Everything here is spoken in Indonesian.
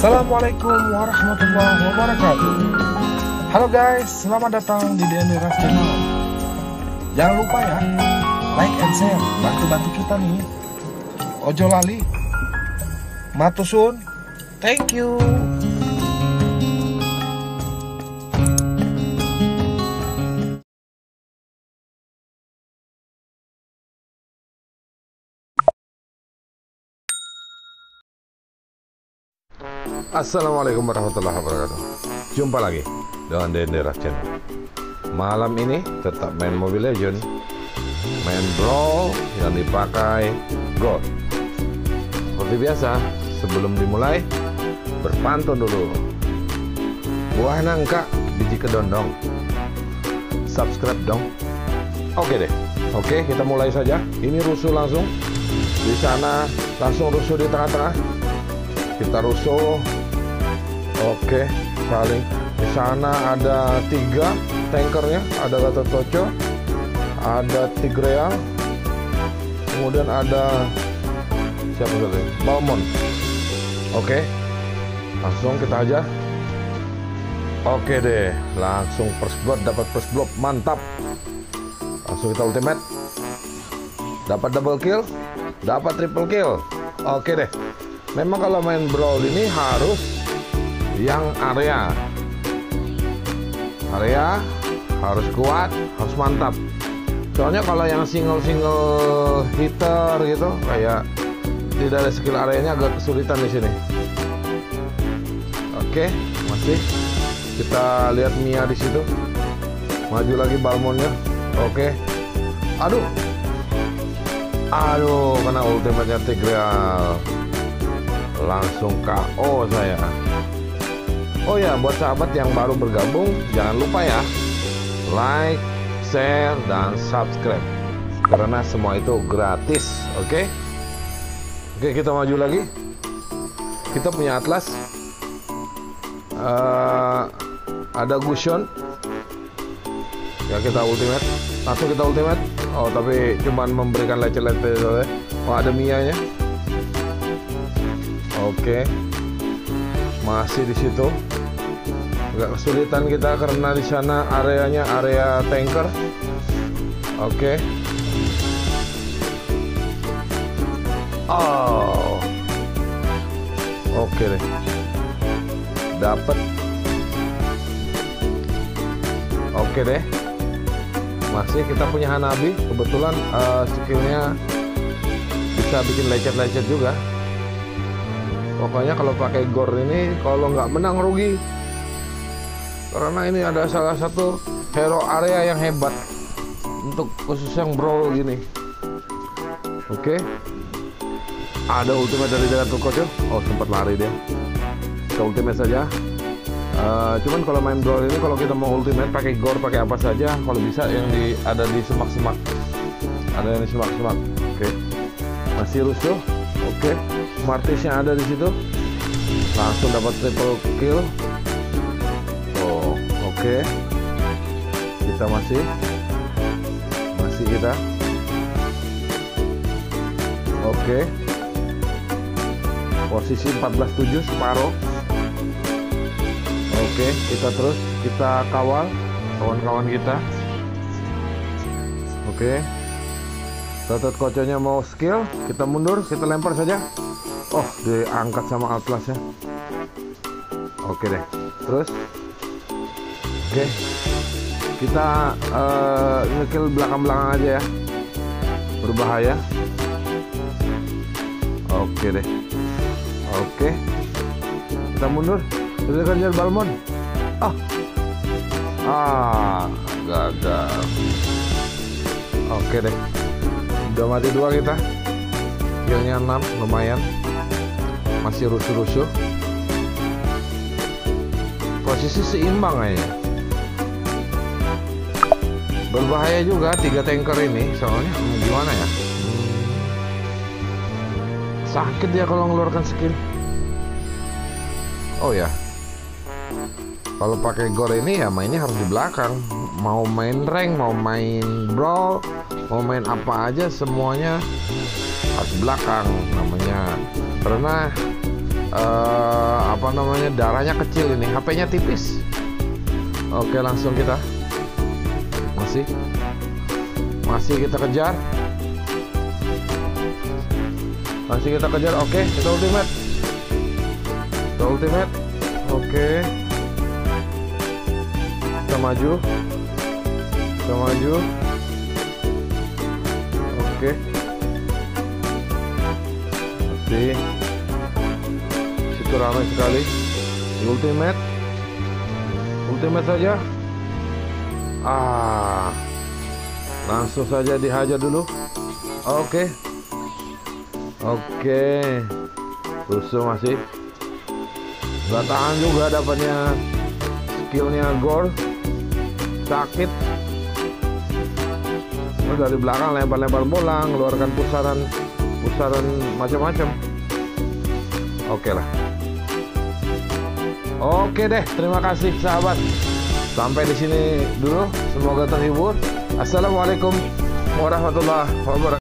Assalamualaikum warahmatullahi wabarakatuh. Halo guys, selamat datang di DND Rush Channel. Jangan lupa ya, like and share, bantu-bantu kita nih. Ojo lali. Matusun. Thank you. Assalamualaikum warahmatullahi wabarakatuh. Jumpa lagi dengan DND Rush Channel. Malam ini tetap main Mobile Legends, main Brawl yang dipakai gold. Seperti biasa, sebelum dimulai berpantun dulu. Buah nangka, biji kedondong. Subscribe dong. Oke deh. Oke, kita mulai saja. Ini rusuh langsung. Di sana langsung rusuh di tengah-tengah. Kita rusuh. Oke, saling. Di sana ada 3 tankernya, ada Gatot Kaca, ada Tigreal, kemudian ada siapa tadi? Balmond. Oke, langsung kita aja. Oke deh, langsung first blood, dapat first blood, mantap. Langsung kita ultimate, dapat double kill, dapat triple kill. Oke deh. Memang kalau main Brawl ini harus yang area harus kuat, harus mantap. Soalnya kalau yang single hitter gitu, kayak tidak ada skill areanya, agak kesulitan di sini. Oke, masih kita lihat Mia di situ. Maju lagi Balmondnya. Oke. Aduh, kena ultimate-nya Tigreal. Langsung KO saya. Oh ya, buat sahabat yang baru bergabung, jangan lupa ya, like, share, dan subscribe, karena semua itu gratis. Oke, kita maju lagi. Kita punya Atlas, ada Gusion. Ya, kita ultimate, langsung kita ultimate. Oh, tapi cuman memberikan lecet-lecet. Oh, ada Mia nya. Oke, masih di situ. Agak kesulitan kita karena di sana areanya area tanker. Oke. Oh. Oke deh. Dapat. Oke deh. Masih kita punya Hanabi. Kebetulan skillnya bisa bikin lecet-lecet juga. Pokoknya kalau pakai Gore ini, kalau nggak menang rugi. Karena ini ada salah satu hero area yang hebat untuk khusus yang Brawl gini. Oke. Ada ultimate dari Gatot Kaca. Oh, sempat lari dia. Kita ultimate saja. Cuman kalau main Brawl ini, kalau kita mau ultimate pakai Gore, pakai apa saja, kalau bisa yang ada di semak-semak. Ada yang di semak-semak. Oke. Masih rusuh. Oke. Martisnya ada di situ. Langsung dapat triple kill. Oh, oke. Kita masih kita. Oke. Posisi 14-7 separuh. Oke, kita kawal kawan-kawan kita. Oke. Gatot Kacanya mau skill, kita mundur, kita lempar saja. Oh, diangkat sama Atlasnya. Oke deh. Terus, oke, kita ngekill belakang-belakang aja ya. Berbahaya. Oke deh. Oke. Kita mundur. Kita kejar Balmond. Gagal. Oke deh. Udah mati 2 kita. Skillnya 6, lumayan. Masih rusuh-rusuh. Posisi seimbang aja. Berbahaya juga 3 tanker ini. Soalnya gimana ya, sakit dia kalau ngeluarkan skill. Oh ya, kalau pakai Gore ini ya mainnya harus di belakang. Mau main rank, mau main Brawl, mau main apa aja, semuanya harus belakang namanya. Karena apa namanya, darahnya kecil ini, HP-nya tipis. Oke, langsung kita masih kita kejar. Oke, kita ultimate. Oke, kita maju. Oke, masih situ ramai sekali. Ultimate saja. Langsung saja dihajar dulu. Oke, Rusuh masih. Gak tahan juga dapatnya skillnya Gore. Sakit. Dari belakang lempar bola, ngeluarkan pusaran macam-macam. Oke lah. Oke deh, terima kasih sahabat. Sampai di sini dulu. Semoga terhibur. Assalamualaikum warahmatullahi wabarakatuh.